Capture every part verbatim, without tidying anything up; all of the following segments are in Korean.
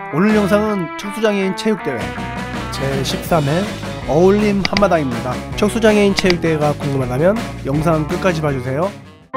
오늘 영상은 척수장애인 체육대회 제십삼 회 어울림 한마당입니다. 척수장애인 체육대회가 궁금하다면 영상 끝까지 봐주세요.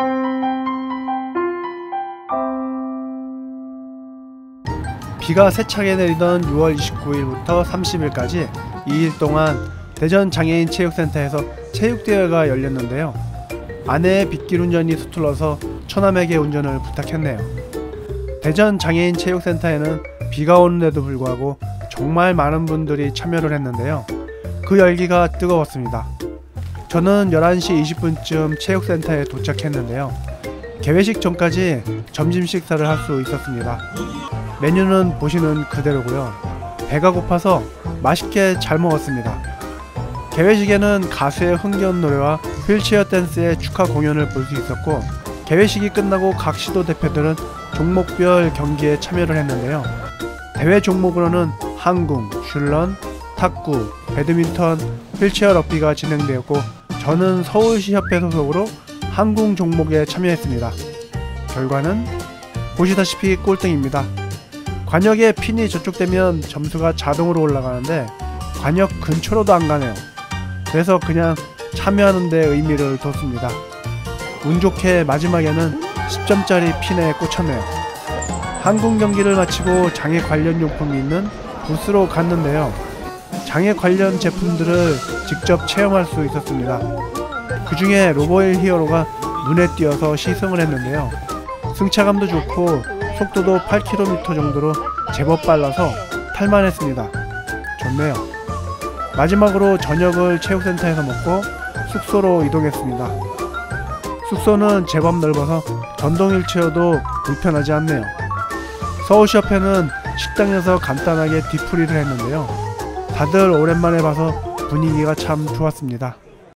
비가 세차게 내리던 유월 이십구일부터 삼십일까지 이 일 동안 대전 장애인 체육센터에서 체육대회가 열렸는데요. 아내의 빗길 운전이 서툴러서 처남에게 운전을 부탁했네요. 대전 장애인 체육센터에는 비가 오는데도 불구하고 정말 많은 분들이 참여를 했는데요. 그 열기가 뜨거웠습니다. 저는 열한 시 이십 분쯤 체육센터에 도착했는데요. 개회식 전까지 점심 식사를 할 수 있었습니다. 메뉴는 보시는 그대로고요. 배가 고파서 맛있게 잘 먹었습니다. 개회식에는 가수의 흥겨운 노래와 휠체어 댄스의 축하 공연을 볼 수 있었고, 개회식이 끝나고 각 시도 대표들은 종목별 경기에 참여를 했는데요. 대회 종목으로는 항공, 슐런, 탁구, 배드민턴, 휠체어 럭비가 진행되었고, 저는 서울시 협회 소속으로 항공 종목에 참여했습니다. 결과는 보시다시피 꼴등입니다. 관역에 핀이 저쪽되면 점수가 자동으로 올라가는데 관역 근처로도 안 가네요. 그래서 그냥 참여하는 데 의미를 뒀습니다. 운 좋게 마지막에는 십 점짜리 핀에 꽂혔네요. 항공 경기를 마치고 장애 관련 용품이 있는 부스로 갔는데요. 장애 관련 제품들을 직접 체험할 수 있었습니다. 그 중에 로보일 히어로가 눈에 띄어서 시승을 했는데요. 승차감도 좋고 속도도 팔 킬로미터 정도로 제법 빨라서 탈만했습니다. 좋네요. 마지막으로 저녁을 체육센터에서 먹고 숙소로 이동했습니다. 숙소는 제법 넓어서 전동 휠체어도 불편하지 않네요. 서울시협회는 식당에서 간단하게 뒤풀이를 했는데요. 다들 오랜만에 봐서 분위기가 참 좋았습니다.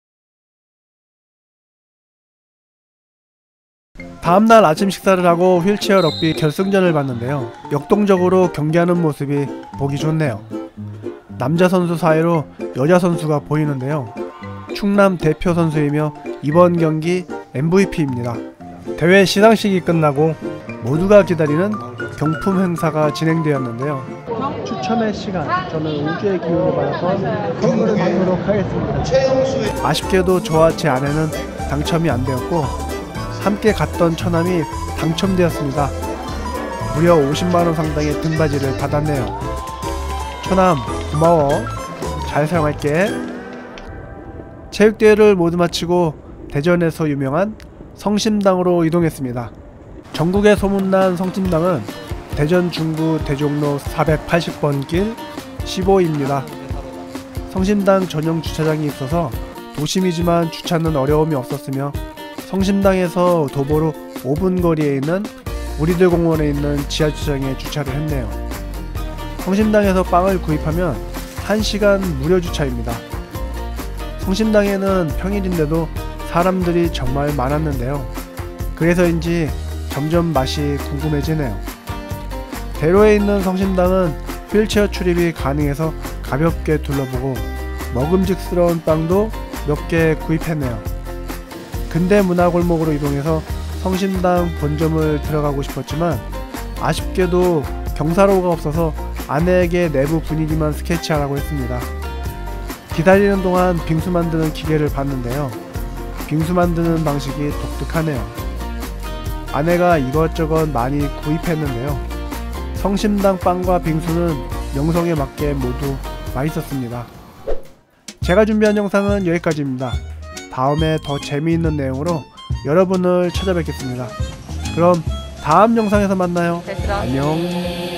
다음날 아침 식사를 하고 휠체어 럭비 결승전을 봤는데요. 역동적으로 경기하는 모습이 보기 좋네요. 남자 선수 사이로 여자 선수가 보이는데요. 충남 대표 선수이며 이번 경기 엠브이피입니다. 대회 시상식이 끝나고 모두가 기다리는 경품 행사가 진행되었는데요. 추첨의 시간, 저는 우주의 기운을 받아서 선물을 받도록 하겠습니다. 아쉽게도 저와 제 아내는 당첨이 안 되었고, 함께 갔던 처남이 당첨되었습니다. 무려 오십만 원 상당의 등받이를 받았네요. 처남 고마워. 잘 사용할게. 체육대회를 모두 마치고 대전에서 유명한 성심당으로 이동했습니다. 전국에 소문난 성심당은 대전 중구 대종로 사백팔십 번 길 십오 입니다. 성심당 전용 주차장이 있어서 도심이지만 주차는 어려움이 없었으며, 성심당에서 도보로 오 분 거리에 있는 우리들 공원에 있는 지하주차장에 주차를 했네요. 성심당에서 빵을 구입하면 한 시간 무료 주차입니다. 성심당에는 평일인데도 사람들이 정말 많았는데요. 그래서인지 점점 맛이 궁금해지네요. 대로에 있는 성심당은 휠체어 출입이 가능해서 가볍게 둘러보고 먹음직스러운 빵도 몇 개 구입했네요. 근대 문화골목으로 이동해서 성심당 본점을 들어가고 싶었지만 아쉽게도 경사로가 없어서 아내에게 내부 분위기만 스케치하라고 했습니다. 기다리는 동안 빙수 만드는 기계를 봤는데요. 빙수 만드는 방식이 독특하네요. 아내가 이것저것 많이 구입했는데요. 성심당 빵과 빙수는 명성에 맞게 모두 맛있었습니다. 제가 준비한 영상은 여기까지입니다. 다음에 더 재미있는 내용으로 여러분을 찾아뵙겠습니다. 그럼 다음 영상에서 만나요. 안녕.